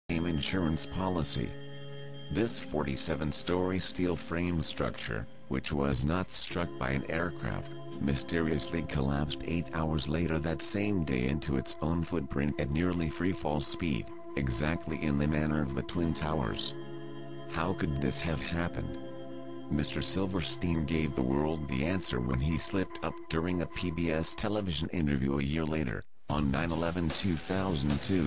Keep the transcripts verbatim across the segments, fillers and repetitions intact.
insurance policy. This forty-seven story steel frame structure, which was not struck by an aircraft, mysteriously collapsed eight hours later that same day into its own footprint at nearly freefall speed, exactly in the manner of the Twin Towers. How could this have happened? Mister Silverstein gave the world the answer when he slipped up during a P B S television interview a year later, on nine eleven two thousand two.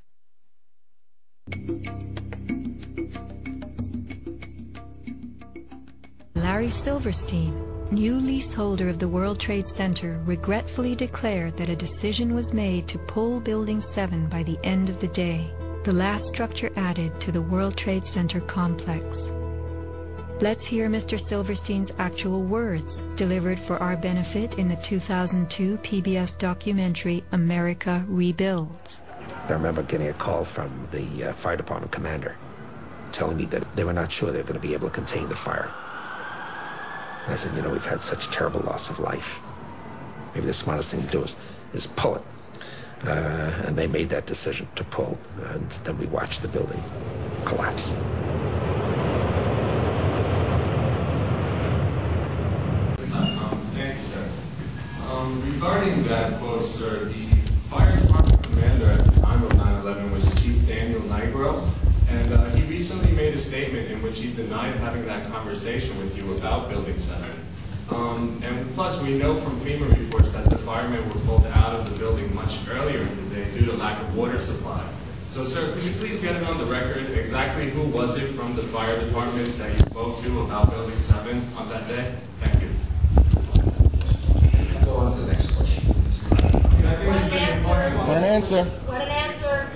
Larry Silverstein, new leaseholder of the World Trade Center, regretfully declared that a decision was made to pull Building seven by the end of the day, the last structure added to the World Trade Center complex. Let's hear Mister Silverstein's actual words, delivered for our benefit in the two thousand two P B S documentary America Rebuilds. I remember getting a call from the uh, fire department commander telling me that they were not sure they were going to be able to contain the fire. And I said, you know, we've had such terrible loss of life. Maybe the smartest thing to do is, is pull it. Uh, and they made that decision to pull, and then we watched the building collapse. Um, thank you, sir. Um, regarding that quote, sir, the fire department commander at the time of nine eleven was Chief Daniel Nigro, and uh, he recently made a statement in which he denied having that conversation with you about Building seven. Um, and plus, we know from FEMA reports that the firemen were pulled out of the building much earlier in the day due to lack of water supply. So, sir, could you please get it on the record exactly who was it from the fire department that you spoke to about Building seven on that day? Thank you. Go on to the next question. What an answer. What an answer. What an answer.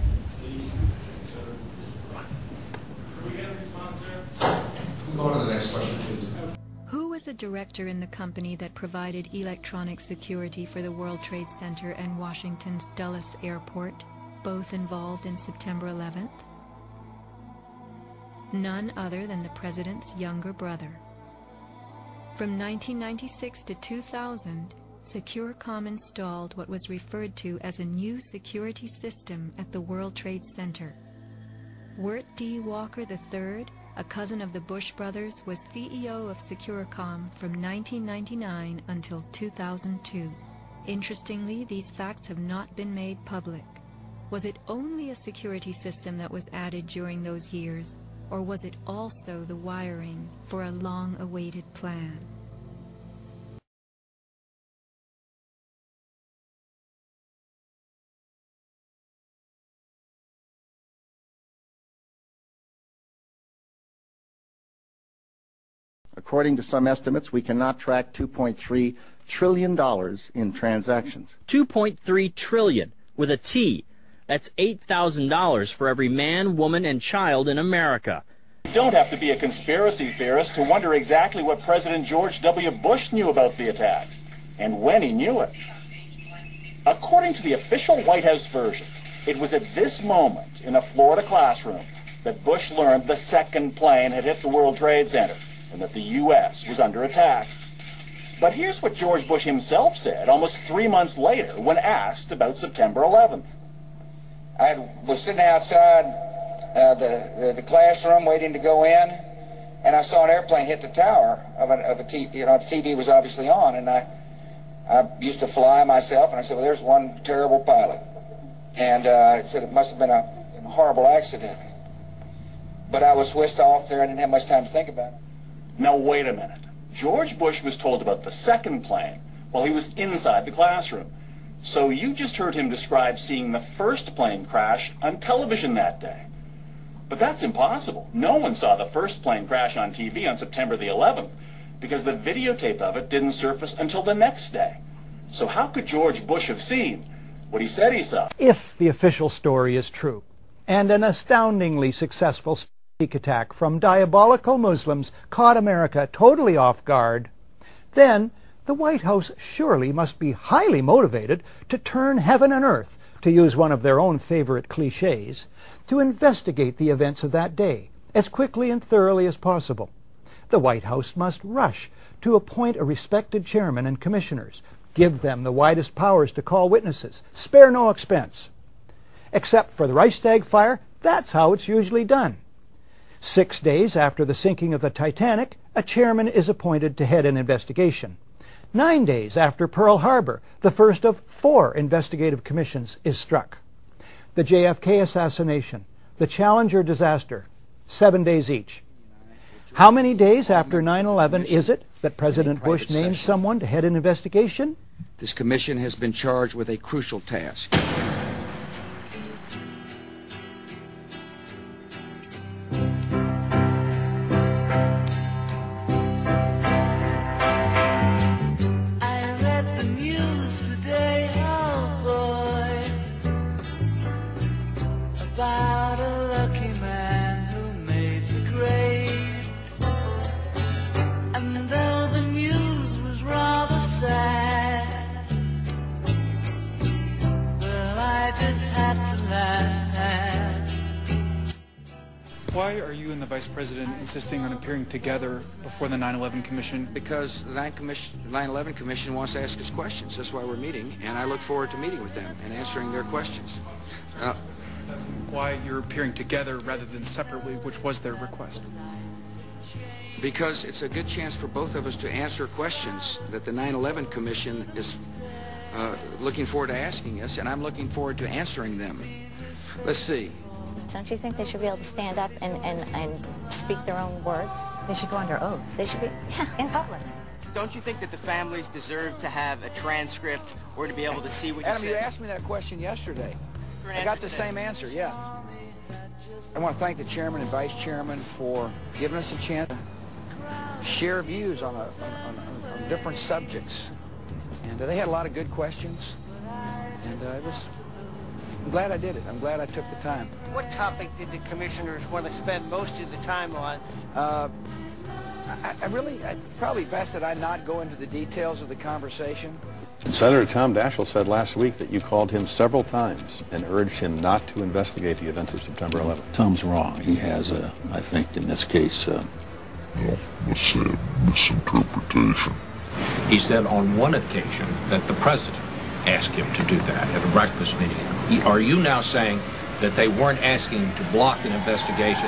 Can we get a response, sir? Go on to the next question, please. Who was a director in the company that provided electronic security for the World Trade Center and Washington's Dulles Airport, both involved in September eleventh? None other than the president's younger brother. From nineteen ninety-six to two thousand, Securacom installed what was referred to as a new security system at the World Trade Center. Wirt D. Walker the third, a cousin of the Bush brothers, was C E O of Securacom from nineteen ninety-nine until two thousand two. Interestingly, these facts have not been made public. Was it only a security system that was added during those years, or was it also the wiring for a long-awaited plan? According to some estimates, we cannot track two point three trillion dollars in transactions. two point three trillion dollars with a T. That's eight thousand dollars for every man, woman, and child in America. You don't have to be a conspiracy theorist to wonder exactly what President George W. Bush knew about the attack, and when he knew it. According to the official White House version, it was at this moment in a Florida classroom that Bush learned the second plane had hit the World Trade Center, and that the U S was under attack. But here's what George Bush himself said almost three months later when asked about September eleventh. I was sitting outside uh, the, the the classroom waiting to go in, and I saw an airplane hit the tower of a, of a T V. You know, the T V was obviously on, and I I used to fly myself, and I said, well, there's one terrible pilot. And uh, I said it must have been a, a horrible accident. But I was whisked off there and didn't have much time to think about it. Now, wait a minute. George Bush was told about the second plane while he was inside the classroom. So you just heard him describe seeing the first plane crash on television that day. But that's impossible. No one saw the first plane crash on T V on September the eleventh because the videotape of it didn't surface until the next day. So how could George Bush have seen what he said he saw? If the official story is true, and an astoundingly successful attack from diabolical Muslims caught America totally off guard, then the White House surely must be highly motivated to turn heaven and earth, to use one of their own favorite cliches, to investigate the events of that day as quickly and thoroughly as possible. The White House must rush to appoint a respected chairman and commissioners, give them the widest powers to call witnesses, spare no expense. Except for the Reichstag fire, That's how it's usually done. Six days after the sinking of the Titanic, a chairman is appointed to head an investigation. Nine days after Pearl Harbor, the first of four investigative commissions is struck. The J F K assassination, the Challenger disaster, seven days each. How many days after nine eleven is it that President Bush names someone to head an investigation? This commission has been charged with a crucial task. About a lucky man who made the grade. And though the news was rather sad, well, I just had to laugh. Why are you and the Vice President insisting on appearing together before the nine eleven Commission? Because the nine eleven Commission wants to ask us questions. That's why we're meeting, and I look forward to meeting with them and answering their questions. Uh, Why you're appearing together rather than separately, which was their request? Because it's a good chance for both of us to answer questions that the nine eleven Commission is uh, looking forward to asking us, and I'm looking forward to answering them. Let's see. Don't you think they should be able to stand up and, and, and speak their own words? They should go under oath. They should be, yeah, in public. Don't you think that the families deserve to have a transcript or to be able to see what you Adam, said? you asked me that question yesterday. I got the same answer, yeah. I want to thank the chairman and vice chairman for giving us a chance to share views on, a, on, on, on different subjects. And uh, they had a lot of good questions. And uh, it was, I'm glad I did it. I'm glad I took the time. What topic did the commissioners want to spend most of the time on? Uh, I, I really, I, probably best that I not go into the details of the conversation. Senator Tom Daschle said last week that you called him several times and urged him not to investigate the events of September eleventh. Tom's wrong. He has, a, I think, in this case, uh, well, let's say a misinterpretation. He said on one occasion that the president asked him to do that at a breakfast meeting. Are you now saying that they weren't asking to block an investigation?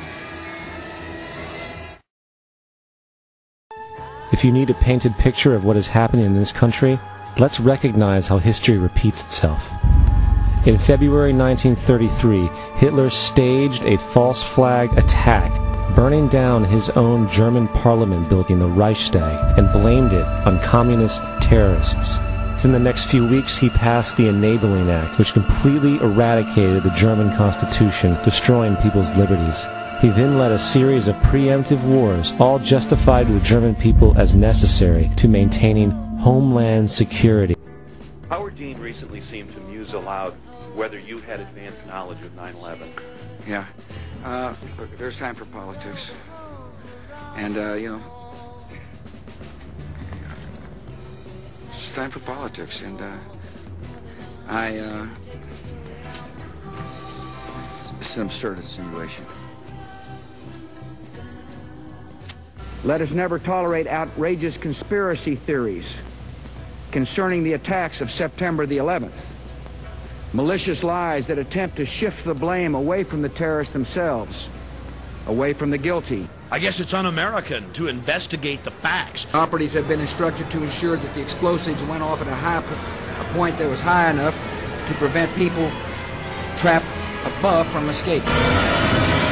If you need a painted picture of what is happening in this country, let's recognize how history repeats itself. In February nineteen thirty-three, Hitler staged a false flag attack, burning down his own German parliament building, the Reichstag, and blamed it on communist terrorists. In the next few weeks, he passed the Enabling Act, which completely eradicated the German Constitution, destroying people's liberties. He then led a series of preemptive wars, all justified to the German people as necessary to maintaining homeland security. Howard Dean recently seemed to muse aloud whether you had advanced knowledge of nine eleven. Yeah. Uh, look, there's time for politics. And, uh, you know, it's time for politics. And uh, I, uh, it's an absurd insinuation. Let us never tolerate outrageous conspiracy theories concerning the attacks of September the eleventh. Malicious lies that attempt to shift the blame away from the terrorists themselves, away from the guilty. I guess it's un-American to investigate the facts. Operatives have been instructed to ensure that the explosives went off at a high a point that was high enough to prevent people trapped above from escaping.